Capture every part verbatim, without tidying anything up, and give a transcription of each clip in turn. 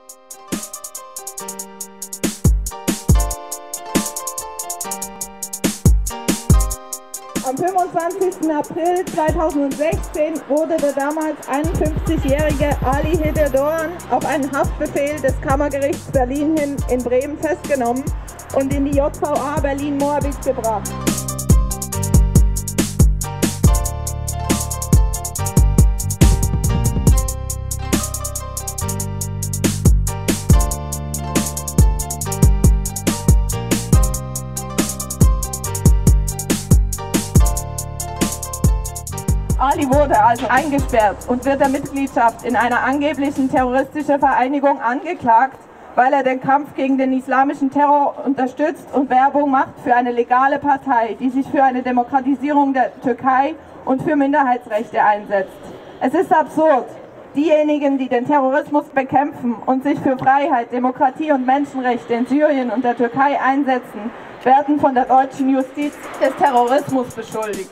Am fünfundzwanzigsten April zweitausendsechzehn wurde der damals einundfünfzigjährige Ali Hidayat auf einen Haftbefehl des Kammergerichts Berlin hin in Bremen festgenommen und in die J V A Berlin-Moabit gebracht. Ali wurde also eingesperrt und wird der Mitgliedschaft in einer angeblichen terroristischen Vereinigung angeklagt, weil er den Kampf gegen den islamischen Terror unterstützt und Werbung macht für eine legale Partei, die sich für eine Demokratisierung der Türkei und für Minderheitsrechte einsetzt. Es ist absurd. Diejenigen, die den Terrorismus bekämpfen und sich für Freiheit, Demokratie und Menschenrechte in Syrien und der Türkei einsetzen, werden von der deutschen Justiz des Terrorismus beschuldigt.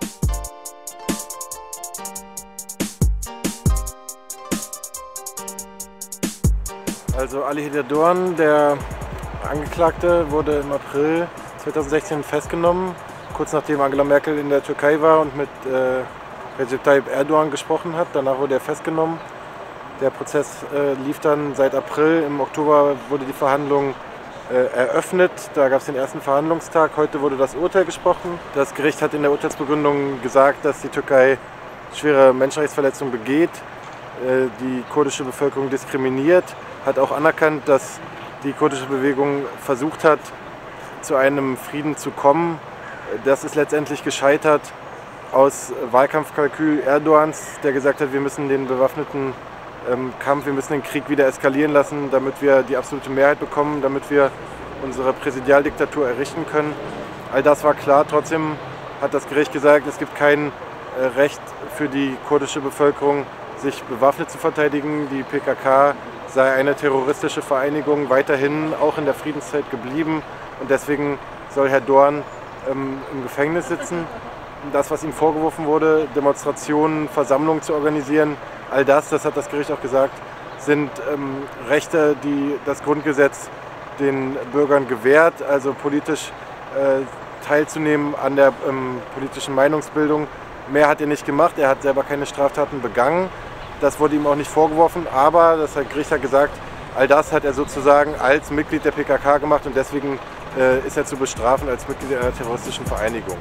Also Ali Hidayat, der Angeklagte, wurde im April zweitausendsechzehn festgenommen, kurz nachdem Angela Merkel in der Türkei war und mit äh, Recep Tayyip Erdogan gesprochen hat. Danach wurde er festgenommen. Der Prozess äh, lief dann seit April. Im Oktober wurde die Verhandlung äh, eröffnet. Da gab es den ersten Verhandlungstag. Heute wurde das Urteil gesprochen. Das Gericht hat in der Urteilsbegründung gesagt, dass die Türkei schwere Menschenrechtsverletzungen begeht, äh, die kurdische Bevölkerung diskriminiert, hat auch anerkannt, dass die kurdische Bewegung versucht hat, zu einem Frieden zu kommen. Das ist letztendlich gescheitert aus Wahlkampfkalkül Erdogans, der gesagt hat, wir müssen den bewaffneten ähm, Kampf, wir müssen den Krieg wieder eskalieren lassen, damit wir die absolute Mehrheit bekommen, damit wir unsere Präsidialdiktatur errichten können. All das war klar. Trotzdem hat das Gericht gesagt, es gibt kein äh, Recht für die kurdische Bevölkerung, sich bewaffnet zu verteidigen. Die P K K sei eine terroristische Vereinigung, weiterhin auch in der Friedenszeit geblieben, und deswegen soll Herr Doğan ähm, im Gefängnis sitzen. Das, was ihm vorgeworfen wurde, Demonstrationen, Versammlungen zu organisieren, all das, das hat das Gericht auch gesagt, sind ähm, Rechte, die das Grundgesetz den Bürgern gewährt, also politisch äh, teilzunehmen an der ähm, politischen Meinungsbildung. Mehr hat er nicht gemacht, er hat selber keine Straftaten begangen. Das wurde ihm auch nicht vorgeworfen, aber das Gericht hat gesagt, all das hat er sozusagen als Mitglied der P K K gemacht, und deswegen äh, ist er zu bestrafen als Mitglied einer terroristischen Vereinigung.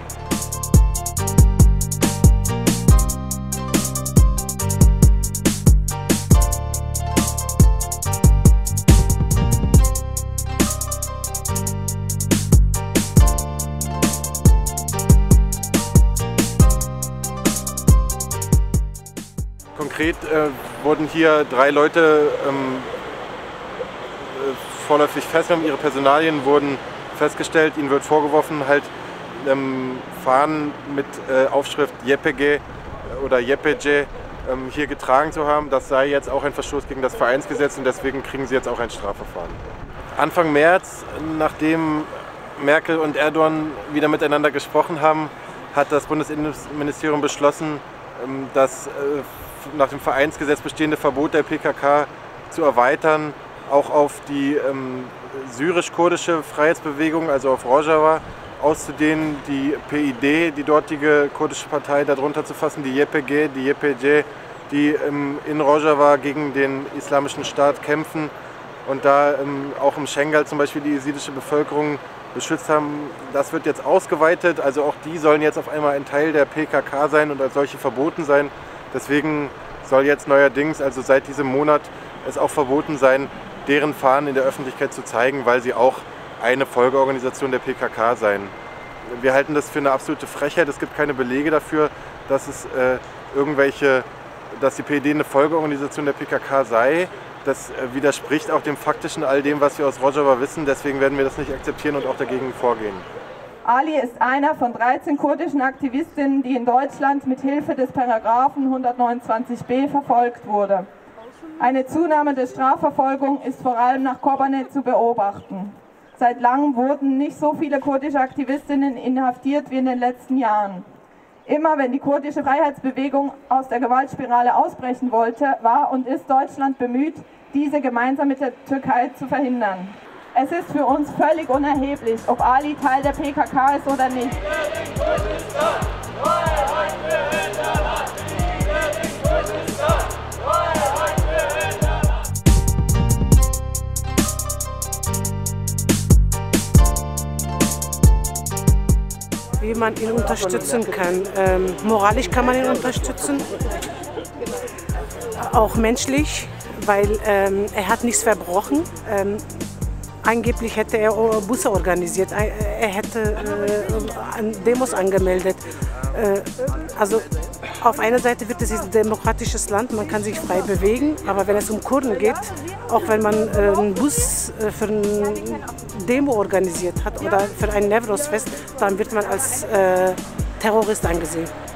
Konkret äh, wurden hier drei Leute ähm, äh, vorläufig festgenommen, ihre Personalien wurden festgestellt. Ihnen wird vorgeworfen, halt ähm, Fahnen mit äh, Aufschrift Y P G oder Y P G ähm, hier getragen zu haben. Das sei jetzt auch ein Verstoß gegen das Vereinsgesetz, und deswegen kriegen sie jetzt auch ein Strafverfahren. Anfang März, nachdem Merkel und Erdogan wieder miteinander gesprochen haben, hat das Bundesinnenministerium beschlossen, ähm, das äh, nach dem Vereinsgesetz bestehende Verbot der P K K zu erweitern, auch auf die ähm, syrisch-kurdische Freiheitsbewegung, also auf Rojava, auszudehnen, die P I D, die dortige kurdische Partei, darunter zu fassen, die Y P G, die Y P G, die ähm, in Rojava gegen den islamischen Staat kämpfen und da ähm, auch im Schengal zum Beispiel die jesidische Bevölkerung beschützt haben. Das wird jetzt ausgeweitet, also auch die sollen jetzt auf einmal ein Teil der P K K sein und als solche verboten sein. Deswegen soll jetzt neuerdings, also seit diesem Monat, es auch verboten sein, deren Fahnen in der Öffentlichkeit zu zeigen, weil sie auch eine Folgeorganisation der P K K seien. Wir halten das für eine absolute Frechheit. Es gibt keine Belege dafür, dass es äh, irgendwelche, dass die P I D eine Folgeorganisation der P K K sei. Das äh, widerspricht auch dem faktischen all dem, was wir aus Rojava wissen. Deswegen werden wir das nicht akzeptieren und auch dagegen vorgehen. Ali ist einer von dreizehn kurdischen Aktivistinnen, die in Deutschland mit Hilfe des Paragraphen hundertneunundzwanzig b verfolgt wurde. Eine Zunahme der Strafverfolgung ist vor allem nach Kobane zu beobachten. Seit langem wurden nicht so viele kurdische Aktivistinnen inhaftiert wie in den letzten Jahren. Immer wenn die kurdische Freiheitsbewegung aus der Gewaltspirale ausbrechen wollte, war und ist Deutschland bemüht, diese gemeinsam mit der Türkei zu verhindern. Es ist für uns völlig unerheblich, ob Ali Teil der P K K ist oder nicht. Wie man ihn unterstützen kann. Ähm, moralisch kann man ihn unterstützen, auch menschlich, weil ähm, er hat nichts verbrochen. Ähm, angeblich hätte er Busse organisiert, er hätte äh, Demos angemeldet. Äh, also auf einer Seite wird es ein demokratisches Land, man kann sich frei bewegen, aber wenn es um Kurden geht, auch wenn man äh, einen Bus äh, für eine Demo organisiert hat oder für ein Newroz-Fest, dann wird man als äh, Terrorist angesehen.